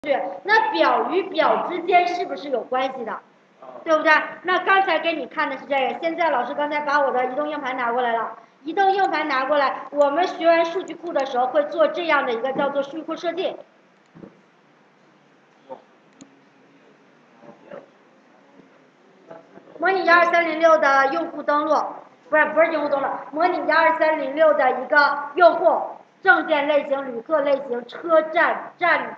那表与表之间是不是有关系的？对不对？那刚才给你看的是这个，现在老师刚才把我的移动硬盘拿过来了。移动硬盘拿过来，我们学完数据库的时候会做这样的一个叫做数据库设计。模拟12306的用户登录，不是用户登录，模拟12306的一个用户证件类型、旅客类型、车站、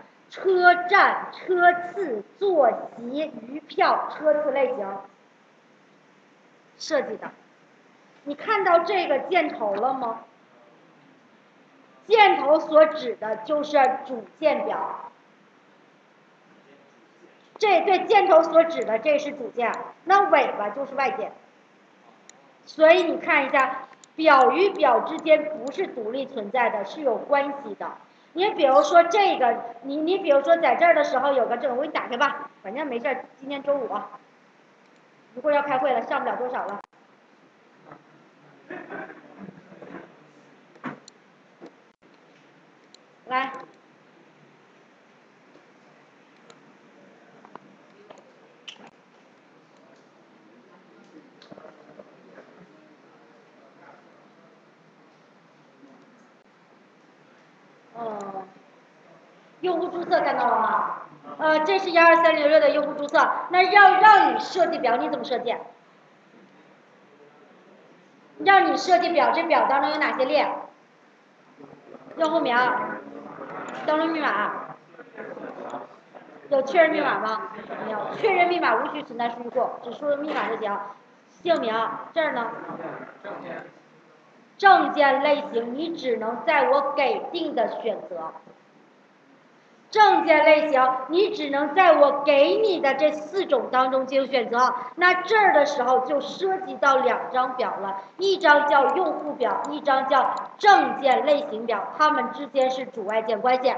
车次、坐席、余票、车次类型设计的。你看到这个箭头了吗？箭头所指的就是主件表。这对箭头所指的这是主件，那尾巴就是外件。所以你看一下，表与表之间不是独立存在的，是有关系的。你比如说这个，你比如说在这儿的时候有个这个，我给你打开吧，反正没事儿，今天周五啊，一会儿要开会了，上不了多少了。来。用户注册看到了吗？这是12306的用户注册。那让你设计表，你怎么设计？让你设计表，这表当中有哪些列？用户名、登录密码。有确认密码吗？没有。确认密码无需存在数据库，只输入密码就行。姓名这儿呢？证件类型你只能在我给定的选择。证件类型你只能在我给你的这4种当中进行选择。那这儿的时候就涉及到2张表了，一张叫用户表，一张叫证件类型表，它们之间是主外件关系。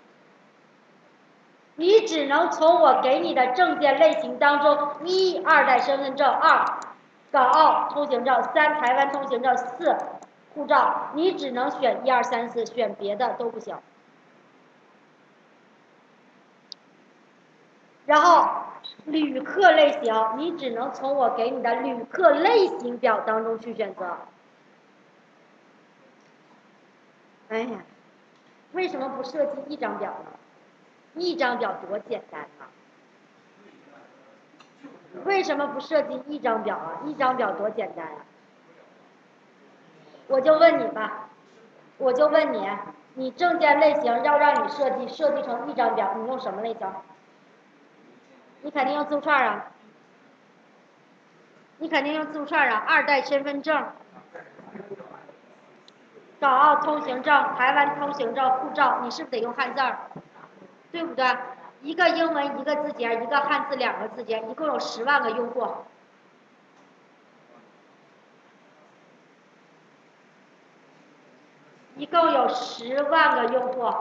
你只能从我给你的证件类型当中：1二代身份证，2港澳通行证，3台湾通行证，4护照。你只能选1、2、3、4，选别的都不行。然后旅客类型，你只能从我给你的旅客类型表当中去选择。哎呀，为什么不设计一张表呢？一张表多简单啊！为什么不设计一张表啊？一张表多简单啊！我就问你吧，你证件类型要让你设计成一张表，你用什么类型？你肯定用字符串啊！你肯定用字符串啊！2代身份证、港澳通行证、台湾通行证、护照，你是不是得用汉字儿？对不对？一个英文1个字节，一个汉字2个字节，一共有10万个用户。一共有10万个用户。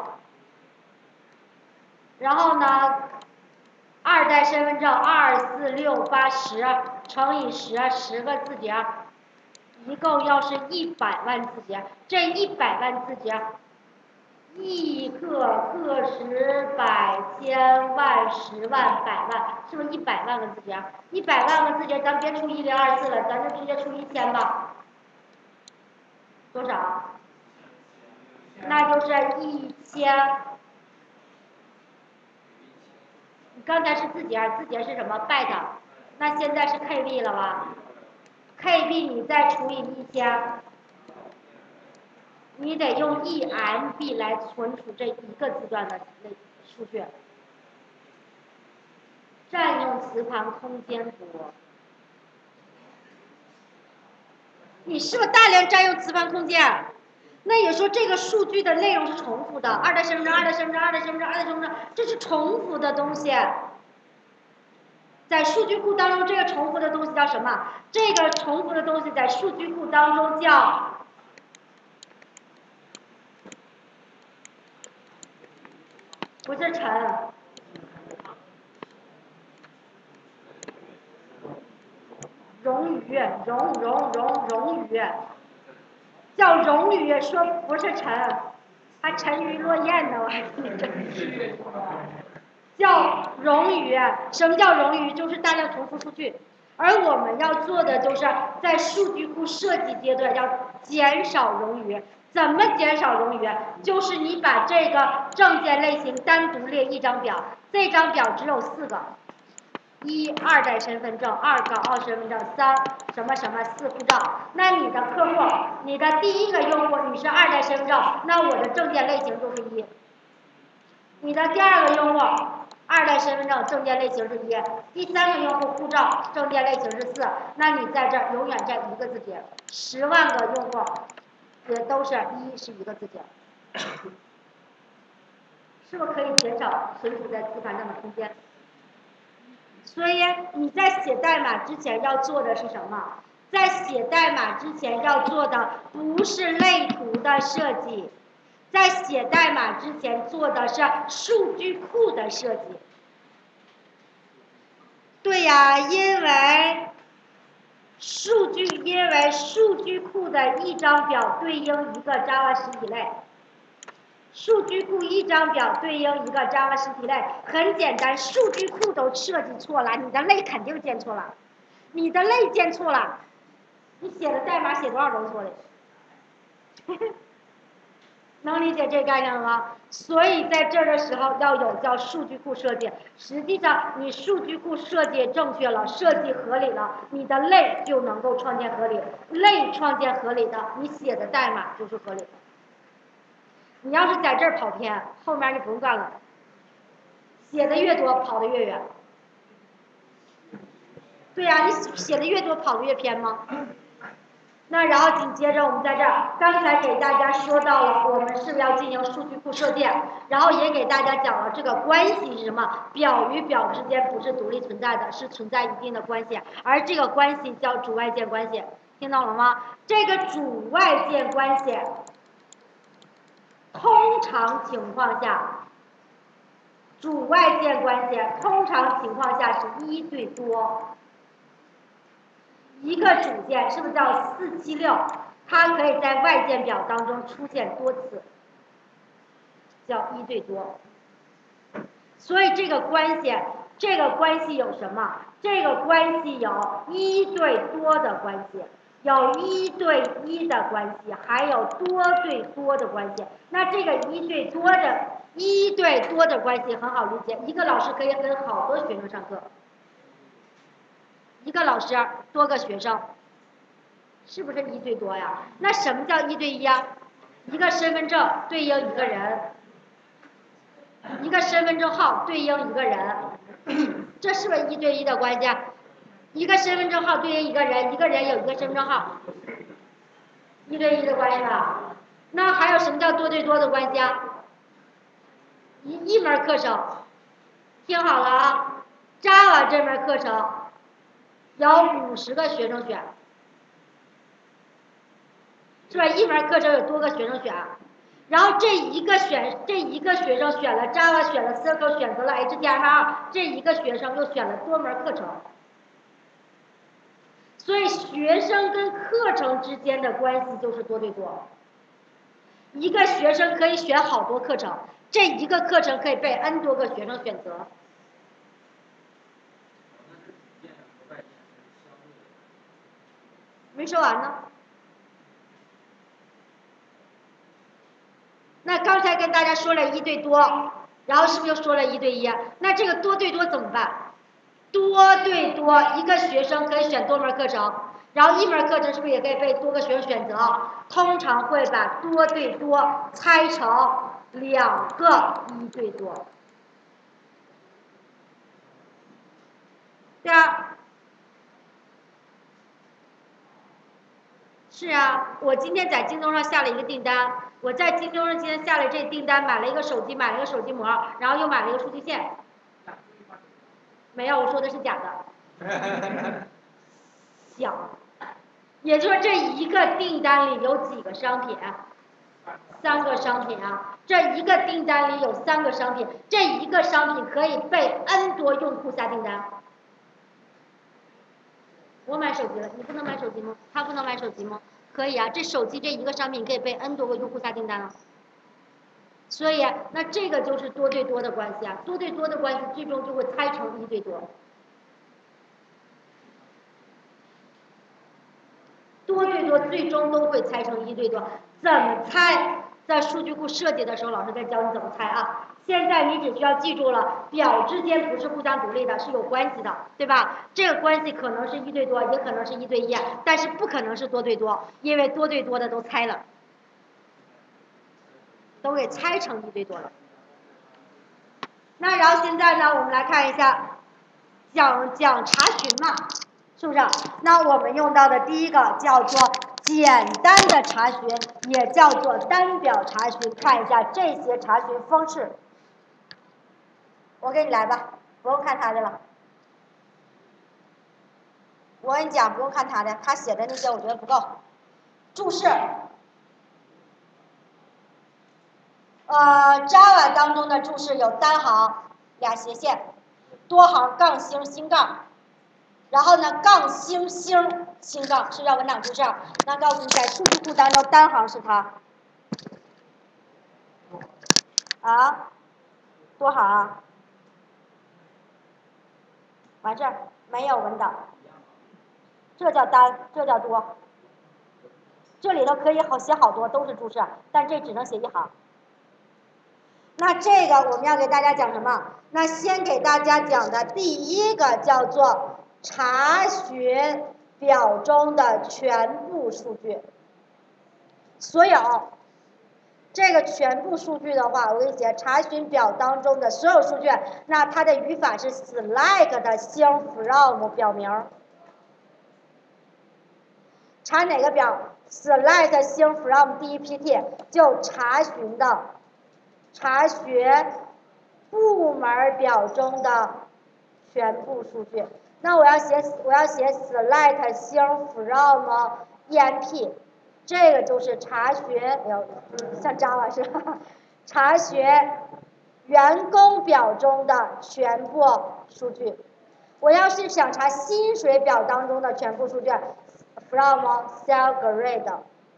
然后呢，2代身份证2、4、6、8、10乘以10，10个字节，一共要是100万字节。这100万字节，亿、个、十、百、千、万、10万、百万，是不是100万个字节？100万个字节，咱别除1024了，咱就直接除1000吧。多少？那就是1000。你刚才是字节，字节是什么 byte？ 那现在是 KB 了吧 ？KB 你再除以1000，你得用1MB 来存储这一个字段的数据，占用磁盘空间多。你是不是大量占用磁盘空间？那也说这个数据的内容是重复的，2代身份证、2代身份证、2代身份证、2代身份证，这是重复的东西。在数据库当中，这个重复的东西叫什么？这个重复的东西在数据库当中叫不是尘，冗余，冗余，叫冗余，说不是尘，还沉鱼落雁呢，我还听着。 叫冗余。什么叫冗余？就是大量重复数据。而我们要做的就是在数据库设计阶段要减少冗余。怎么减少冗余？就是你把这个证件类型单独列一张表，这张表只有4个。1二代身份证，2港澳身份证，3什么什么4护照。那你的客户，你的第一个用户你是2代身份证，那我的证件类型就是1。你的第2个用户2代身份证证件类型是1，第3个用户护照证件类型是4，那你在这儿永远占1个字节，10万个用户也都是1是1个字节，是不是可以减少存储在磁盘上的空间？所以你在写代码之前要做的是什么？在写代码之前要做的不是类图的设计，在写代码之前做的是数据库的设计。对呀，因为数据库的一张表对应一个 Java 实体类。数据库一张表对应一个 Java 实体类，很简单，数据库都设计错了，你的类肯定建错了，你的类建错了，你写的代码写多少都是错的，能理解这个概念了吗？所以在这儿的时候要有叫数据库设计。实际上，你数据库设计正确了，设计合理了，你的类就能够创建合理，类创建合理的，你写的代码就是合理的。你要是在这儿跑偏，后面你不用干了。写的越多，跑得越远。对呀，你写的越多，跑得越偏吗？那然后紧接着我们在这儿，刚才给大家说到了，我们是不是要进行数据库设计？然后也给大家讲了这个关系是什么？表与表之间不是独立存在的，是存在一定的关系，而这个关系叫主外键关系，听懂了吗？这个主外键关系。通常情况下，主外键关系通常情况下是1对多，一个主键是不是叫476？它可以在外键表当中出现多次，叫1对多。所以这个关系有什么？这个关系有1对多的关系。有1对1的关系，还有多对多的关系。那这个1对多的关系很好理解，一个老师可以跟好多学生上课，一个老师多个学生，是不是1对多呀？那什么叫1对1啊？一个身份证对应一个人，一个身份证号对应一个人，这是不是1对1的关系？一个身份证号对应一个人，一个人有一个身份证号，1对1的关系吧？那还有什么叫多对多的关系啊？一门课程，听好了啊 ，Java 这门课程有50个学生选，是吧？一门课程有多个学生选，然后这一个学生选了 Java， 选了 Circle， 选择了 HTML， 这一个学生又选了多门课程。所以学生跟课程之间的关系就是多对多，一个学生可以选好多课程，这一个课程可以被 N 多个学生选择。没说完呢。那刚才跟大家说了1对多，然后是不是又说了1对1？那这个多对多怎么办？多对多，一个学生可以选多门课程，然后一门课程是不是也可以被多个学生选择？通常会把多对多拆成2个1对多。对啊，是啊，我今天在京东上下了一个订单，我在京东上今天下了这订单，买了一个手机，买了一个手机膜，然后又买了一个数据线。没有，我说的是假的。小，也就是这一个订单里有几个商品？3个商品啊，这一个订单里有3个商品，这一个商品可以被 N 多用户下订单。我买手机了，你不能买手机吗？他不能买手机吗？可以啊，这手机这一个商品可以被 N 多个用户下订单了。 所以那这个就是多对多的关系啊，多对多的关系最终就会猜成一对多。多对多最终都会猜成一对多，怎么猜？在数据库设计的时候，老师在教你怎么猜啊。现在你只需要记住了，表之间不是互相独立的，是有关系的，对吧？这个关系可能是一对多，也可能是一对一，但是不可能是多对多，因为多对多的都猜了，都给猜成一对多了。那然后现在呢，我们来看一下讲查询嘛，是不是？那我们用到的第一个叫做简单的查询，也叫做单表查询。看一下这些查询方式，我给你来吧，不用看他的了。我跟你讲，不用看他的，他写的那些我觉得不够。注释，Java 当中的注释有单行、俩斜线、多行、杠星、星杠。然后呢，杠星星星杠是要文档注释。那告诉你，在数据库当中，单行是它啊，多行啊，完事儿没有文档，这叫单，这叫多。这里头可以写好多，都是注释，但这只能写一行。那这个我们要给大家讲什么？那先给大家讲的第一个叫做查询表中的全部数据。所有这个全部数据的话，我给你写查询表当中的所有数据，那它的语法是 select 的星 from 表名。查哪个表 ？select 星 from 第一 pt 就查询部门表中的全部数据。那我要写 select 星 from enp， 这个就是查询，像 Java 是吧？查询员工表中的全部数据。我要是想查薪水表当中的全部数据 ，from salary grade，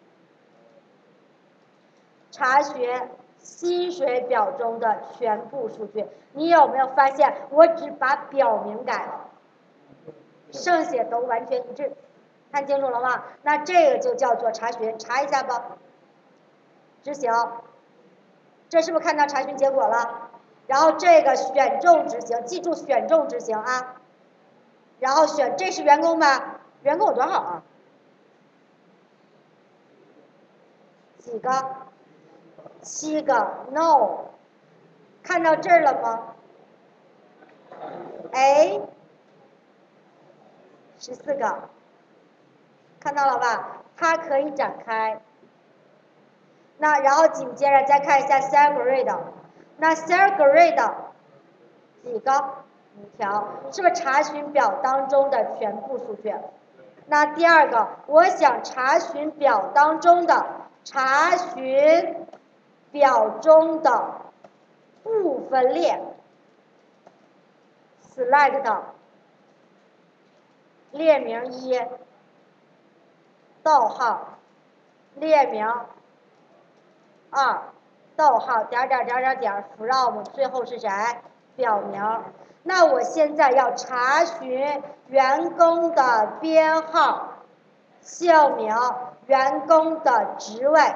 查询薪水表中的全部数据。你有没有发现，我只把表名改了，剩下都完全一致？看清楚了吗？那这个就叫做查询，查一下吧。执行，这是不是看到查询结果了？然后这个选中执行，记住选中执行啊。然后选，这是员工吧？员工有多少啊？几个？7个。No， 看到这儿了吗？A 14个，看到了吧？它可以展开。那然后紧接着再看一下 cell grade， 那 cell grade 几个？5条，是不是查询表当中的全部数据？那第二个，我想查询表当中的查询表中的部分列 ，select 列名1，逗号，列名2，逗号，点点点点点 from 最后是谁？表名。那我现在要查询员工的编号、姓名、员工的职位，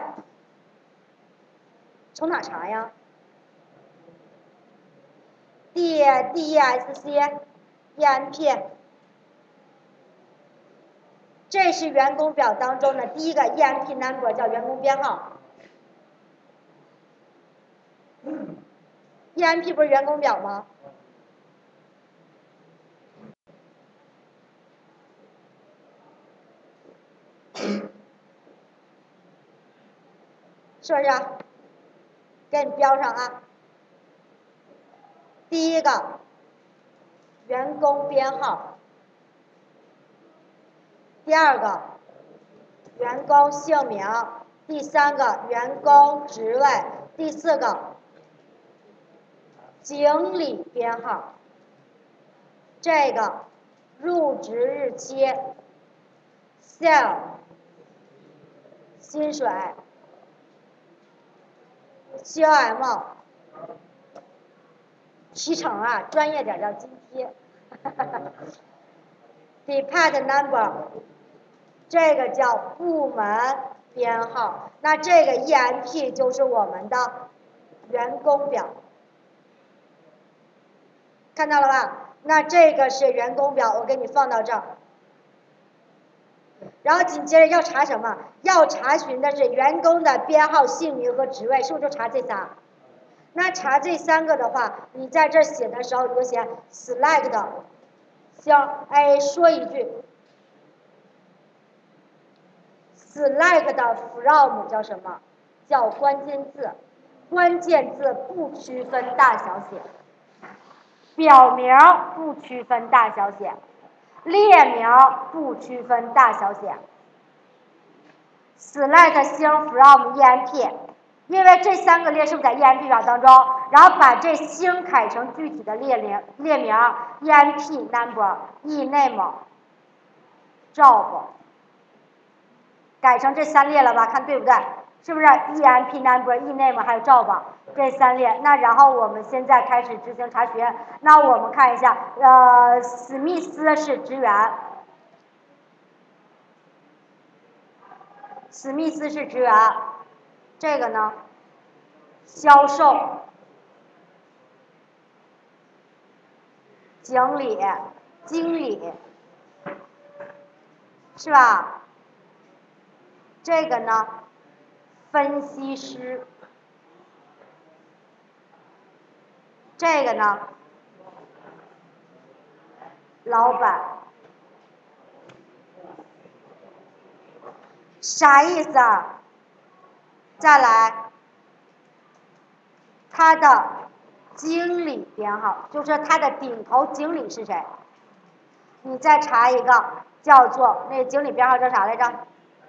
从哪查呀？DESC EMP， 这是员工表当中的第一个 EMP number， 叫员工编号。EMP 不是员工表吗？是不是？给你标上啊。第一个员工编号，第二个员工姓名，第三个员工职位，第四个经理编号，这个入职日期 ，sale 薪水 COM 提成啊，专业点叫津贴。Depart number 这个叫部门编号，那这个 EMP 就是我们的员工表，看到了吧？那这个是员工表，我给你放到这儿。然后紧接着要查什么？要查询的是员工的编号、姓名和职位，是不是就查这仨？那查这3个的话，你在这写的时候你就写 select 行，哎，说一句 select from 叫什么？叫关键字，关键字不区分大小写，表名不区分大小写，列名不区分大小写。select 星 from EMP， 因为这3个列是不是在 EMP 表当中？然后把这星改成具体的列名 EMP number ename job， 改成这3列了吧？看对不对？是不是 EMP number ename 还有 job 这3列？那然后我们现在开始执行查询。那我们看一下，史密斯是职员。史密斯是职员，这个呢，销售、经理、经理，是吧？这个呢，分析师，这个呢，老板，啥意思啊？再来，他的经理编号，就是他的顶头经理是谁？你再查一个叫做那个经理编号叫啥来着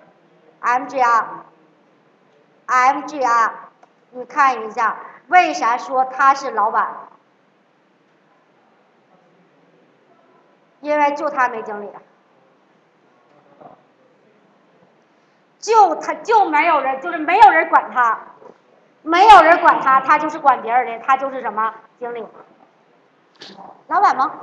？MGR，你看一下，为啥说他是老板？因为就他没经理，就没有人，就是没有人管他。没有人管他，他就是管别人的，他就是什么经理，老板吗？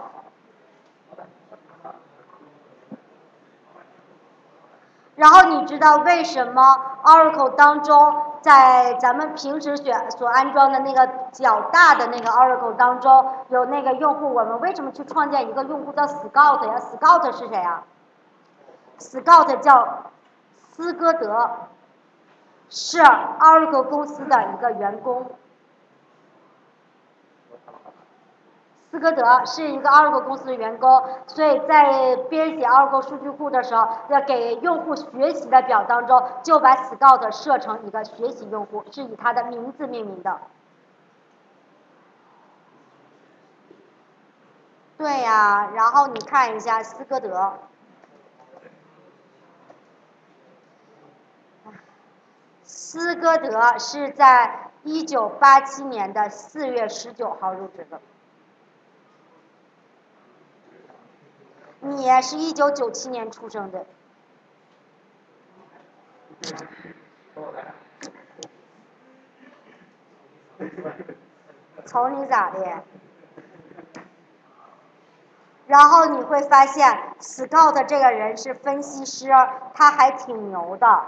然后你知道为什么 Oracle 当中，在咱们平时所安装的那个较大的那个 Oracle 当中，有那个用户，我们为什么去创建一个用户叫 Scout 呀 ？Scout 是谁呀 ？Scout 叫斯科德，是 Oracle 公司的一个员工。斯科德是一个 Oracle 公司的员工，所以在编写 Oracle 数据库的时候，要给用户学习的表当中，就把 Scout 设成一个学习用户，是以他的名字命名的。对呀，然后你看一下斯科德，斯科德是在1987年的4月19号入职的。你是1997年出生的，瞅你咋的？然后你会发现 ，Scout 这个人是分析师，他还挺牛的。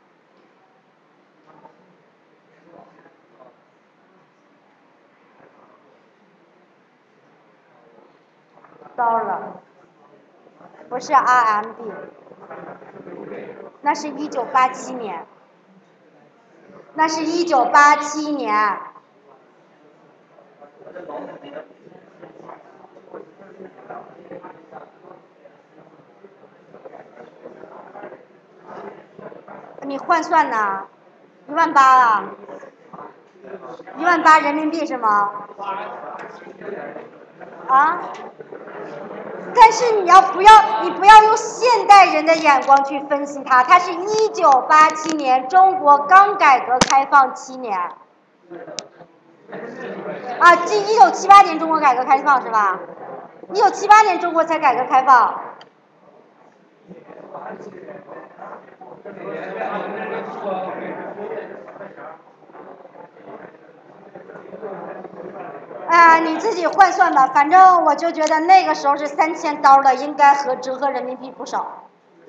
到了，不是 RMB， 那是1987年，那是1987年。你换算呢？18000啊？18000人民币是吗？啊？但是你不要用现代人的眼光去分析它，它是1987年，中国刚改革开放7年。啊，这1978年中国改革开放是吧？1978年中国才改革开放。 你自己换算吧，反正我就觉得那个时候是3000刀的，应该折合人民币不少。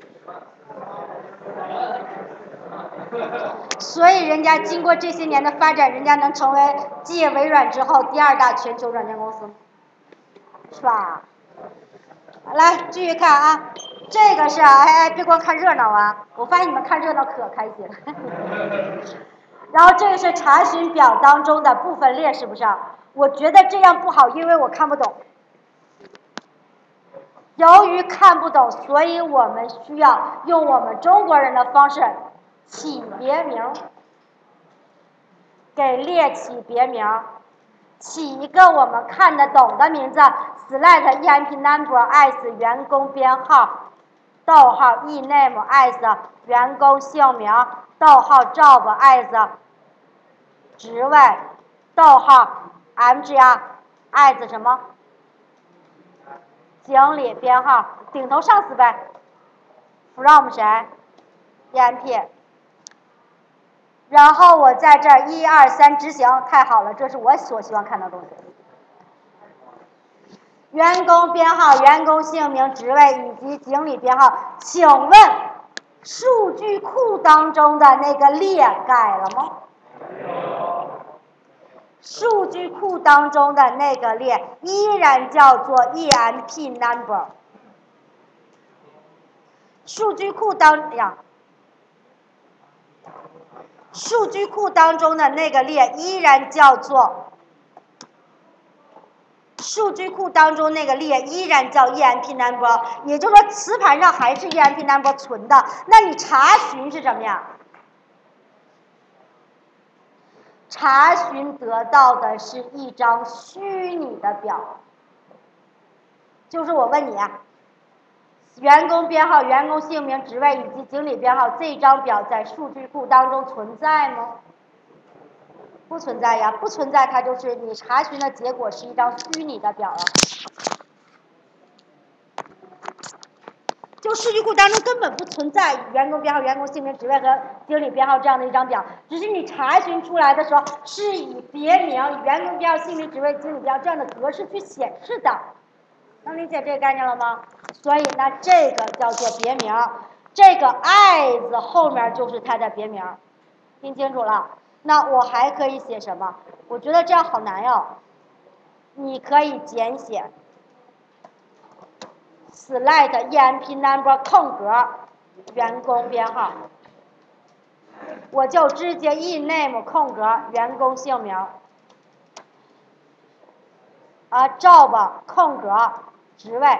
所以人家经过这些年的发展，人家能成为继微软之后第2大全球软件公司，是吧？来继续看啊，这个是别光看热闹啊，我发现你们看热闹可开心了。然后这个是查询表当中的部分列，是不是啊？我觉得这样不好，因为我看不懂。由于看不懂，所以我们需要用我们中国人的方式起别名，给列起别名，起一个我们看得懂的名字 ，select EMP number as 员工编号，逗号 ename as 员工姓名，逗号 job as 职位，逗号 mgr as 什么？经理编号，顶头上司呗。from 谁 ？EMP。然后我在这儿1、2、3执行，太好了，这是我所希望看到的东西。员工编号、员工姓名、职位以及经理编号，请问数据库当中的那个列改了吗？数据库当中的那个列依然叫做 EMP number。数据库数据库当中的那个列依然叫做数据库当中那个列依然叫 EMP number， 也就是说磁盘上还是 EMP number 存的。那你查询是什么呀？查询得到的是一张虚拟的表，就是我问你啊，员工编号、员工姓名、职位以及经理编号，这张表在数据库当中存在吗？不存在呀，不存在，它就是你查询的结果是一张虚拟的表了。就数据库当中根本不存在员工编号、员工姓名、职位和经理编号这样的一张表，只是你查询出来的时候是以别名、以员工编号、姓名、职位、经理编号这样的格式去显示的，能理解这个概念了吗？所以呢，这个叫做别名，这个 as 后面就是它的别名，听清楚了？那我还可以写什么？我觉得这样好难哟。你可以简写 select EMP number 空格员工编号，我就直接 ename 空格员工姓名，job 空格职位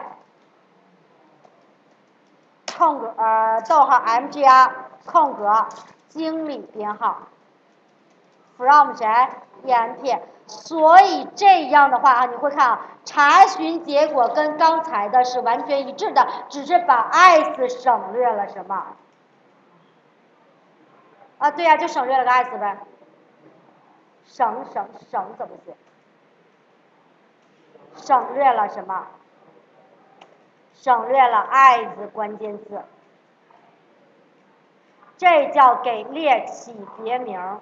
空格逗号 mgr 空格经理编号 from 谁 EMP。所以这样的话你会看啊，查询结果跟刚才的是完全一致的，只是把 as 省略了什么？对呀，就省略了个 as 呗。省怎么写？省略了什么？省略了 as 关键字，这叫给列起别名。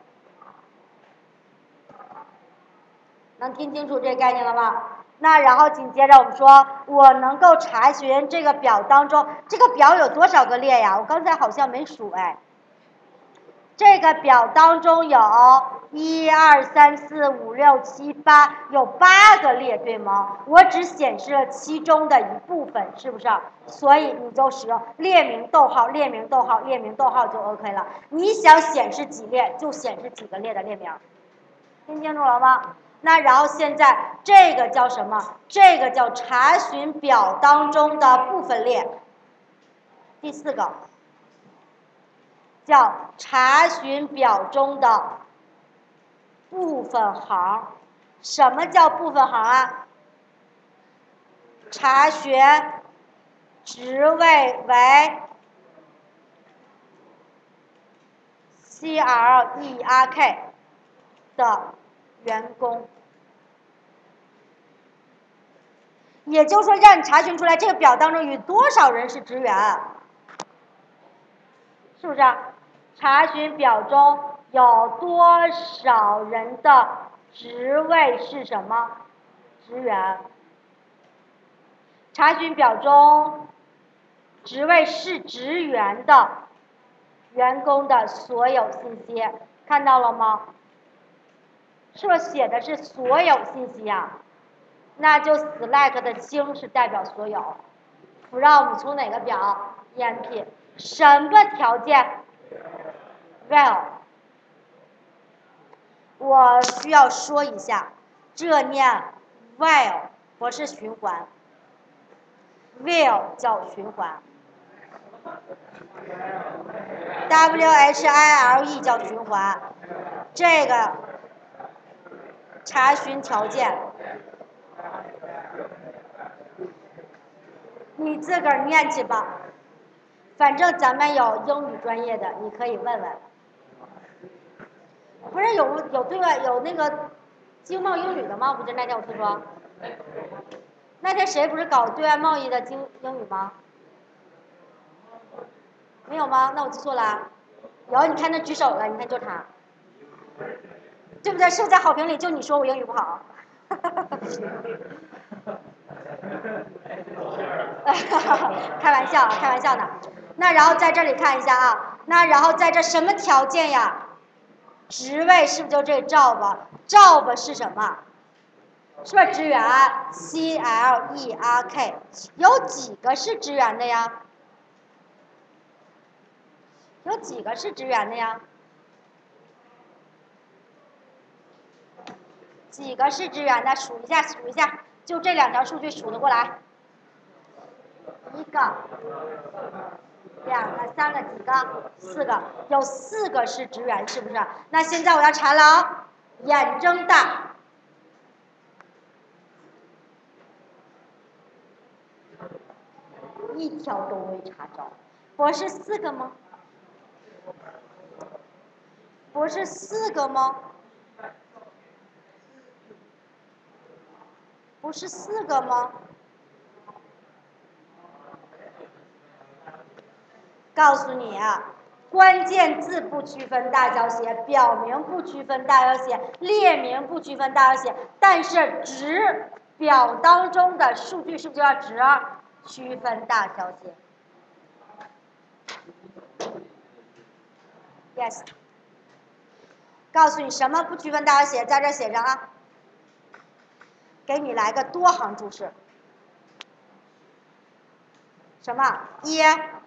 能听清楚这个概念了吗？那然后紧接着我们说，我能够查询这个表当中，这个表有多少个列呀？我刚才好像没数哎。这个表当中有1、2、3、4、5、6、7、8，有8个列，对吗？我只显示了其中的一部分，是不是？所以你就使用列名逗号、列名逗号、列名逗号就 OK 了。你想显示几列，就显示几个列的列名。听清楚了吗？那然后现在这个叫什么？这个叫查询表当中的部分列。第4个叫查询表中的部分行。什么叫部分行啊？查询职位为 CLERK 的员工，也就是说让你查询出来这个表当中有多少人是职员，是不是？查询表中有多少人的职位是什么？ 职员。查询表中职位是职员的员工的所有信息，看到了吗？是不是写的是所有信息啊？那就 select 的星是代表所有。from 从哪个表 ？EMP 什么条件 ？Well， 我需要说一下，这念 while 不是循环 ，will 叫循环 ，WHILE 叫循环，这个查询条件。你自个儿念去吧，反正咱们有英语专业的，你可以问问。不是有对外有那个经贸英语的吗？不是那天我听说，那天谁不是搞对外贸易的英语吗？没有吗？那我记错了。有，你看他举手了，你看就他，对不对？是不是在好评里就你说我英语不好？开玩笑，开玩笑呢。那然后在这里看一下啊，那然后在这什么条件呀？职位是不是就这 job？job 是什么？是不是职员 ？clerk 有几个是职员的呀？有几个是职员的呀？几个是职员的？数一下，数一下，就这两条数据数得过来。一个、两个、三个，几个？四个，有四个是职员，是不是？那现在我要查了啊，眼睁大。一条都没查着，不是四个吗？不是四个吗？不是四个吗？告诉你啊，关键字不区分大小写，表明不区分大小写，列明不区分大小写，但是值表当中的数据是不是就要值区分大小写 ？Yes。告诉你什么不区分大小写，在这写上啊。给你来个多行注释。什么？一，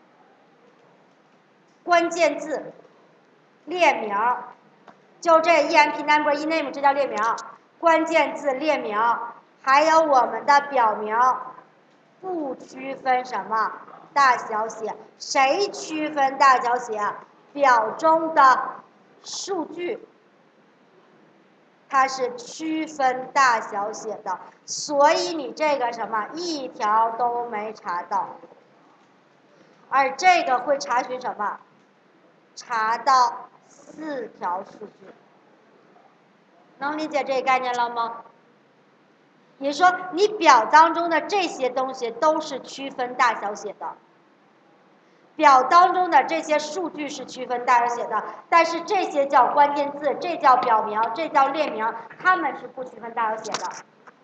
关键字列名，就这 EMP number ename 这叫列名，关键字列名，还有我们的表明不区分什么大小写，谁区分大小写？表中的数据。它是区分大小写的，所以你这个什么一条都没查到，而这个会查询什么？查到4条数据，能理解这个概念了吗？也就是说，你表当中的这些东西都是区分大小写的。表当中的这些数据是区分大小写的，但是这些叫关键字，这叫表明，这叫列明，它们是不区分大小写的。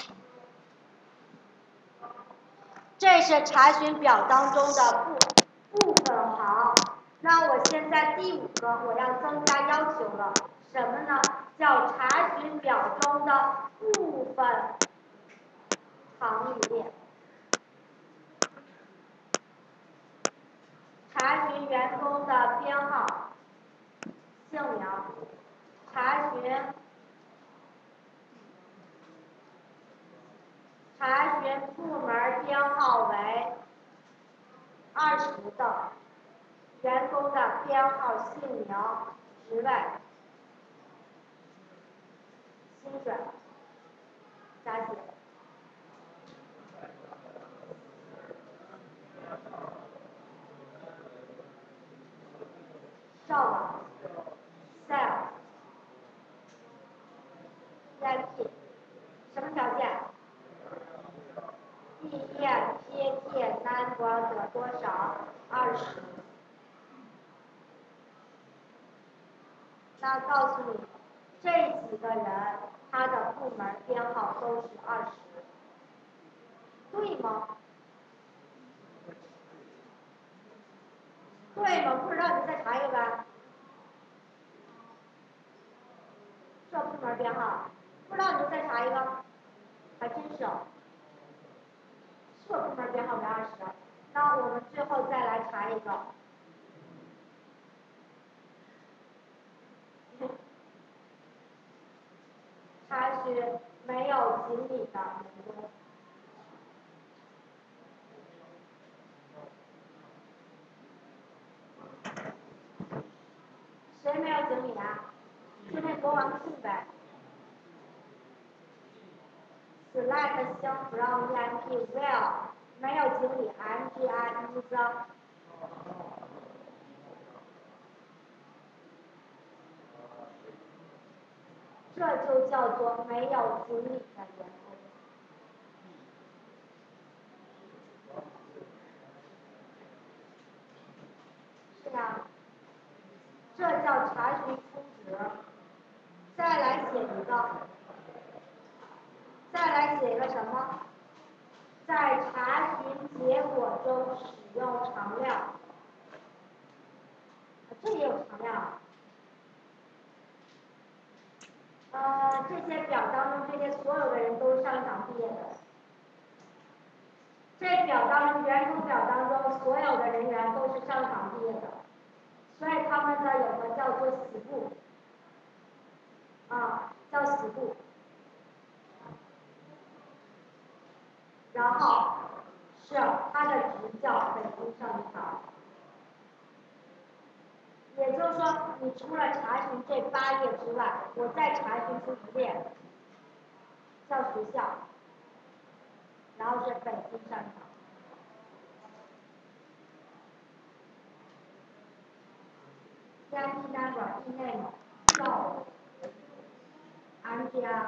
这是查询表当中的部分行。那我现在第5个我要增加要求了，什么呢？叫查询表中的部分行与列。查询员工的编号、姓名，查询部门编号为20的员工的编号、姓名、职位、薪水，加写。job cell EMP 什么条件？毕业 PT number 的多少？20。那告诉你，这几个人他的部门编号都是20。 对吗？对吗？不知道你再查一个呗。这部门编号，不知道你就再查一个，还真是。这部门编号为20，那我们最后再来查一个。查询没有经理的员工。谁没有经理啊？就那国王信呗。Select 星 from EMP will 没有经理 MGI 意思。这就叫做没有经理的员工。是呀，这叫查询充值。再来写一个，再来写一个什么？在查询结果中使用常量。这也有常量。这些表当中，这些所有的人都是上一场毕业的。这表当中，员工表当中，所有的人员都是上一场毕业的，所以他们呢有个叫做死部，叫死部。然后是他的职叫北京上一场。也就是说，你除了查询这8页之外，我再查询出一列，叫学校，然后是北京上一场。EMP number e-name 到 MGR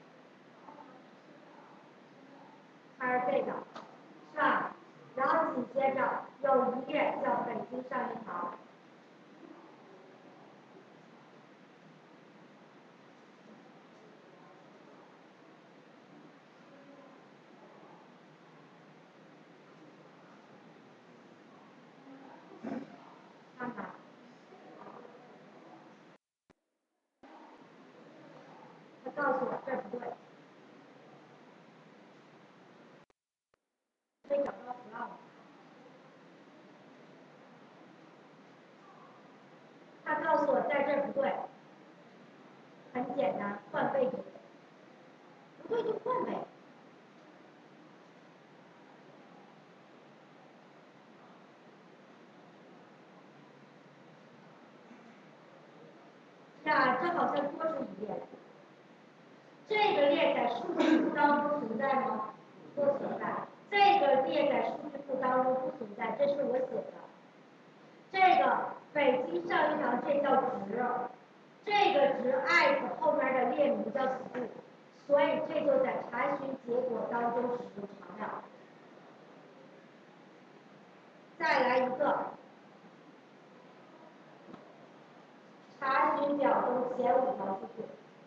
还是这个，是吧？然后紧接着有一列叫北京上一堂。看看，他告诉我这不对，这找到不让我。他告诉我在这不对，很简单，换背景，不对就换呗。呀，这好像多出一列。这个列在数据库当中存在吗？不存在。这个列在数据库当中不存在，这是我写的。这个北京上一堂这叫值，这个值 ith 后面的列名叫 school， 所以这就在查询结果当中使用常量。再来一个，查询表中前5条数据。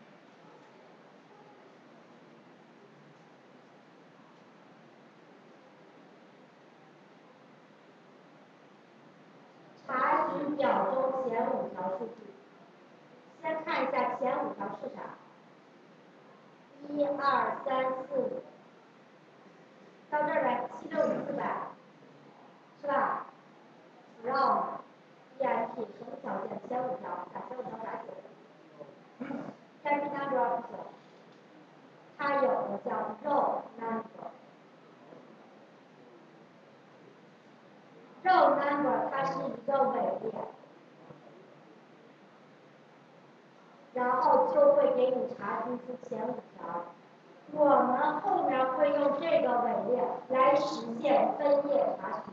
查询表中前5条数据，先看一下前5条是啥？1、2、3、4、5，到这儿来7654呗，是吧？from EMP 什么条件？前5条，前5条啥写的？EMP number 不行，它有的叫 row number。row number 它是一个伪列。然后就会给你查询出前5条。我们后面会用这个伪列来实现分页查询。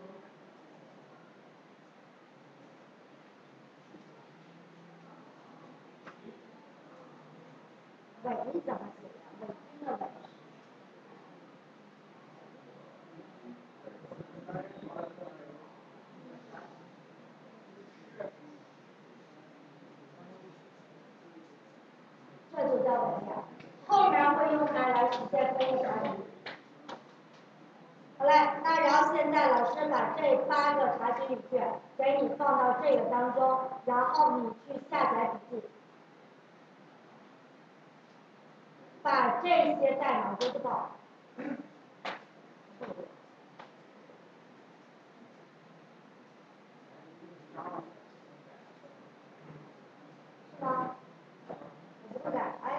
伪怎么写呀？伪军的伪。这就叫伪列，后面会用它来实现分页查询。 现在老师把这8个查询语句给你放到这个当中，然后你去下载笔记，把这些代码都知道。是吗？我不改，哎。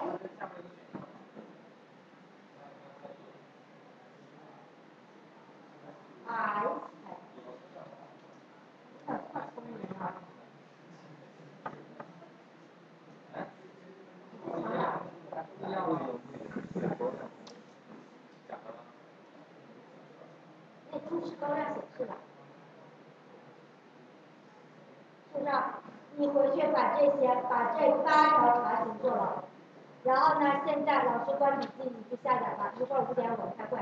哎，太聪明了。那注释高亮显示了，是不是？你回去把这8条查询做了，然后呢，现在老师关笔记，你去下载吧。一会儿5点我们开会。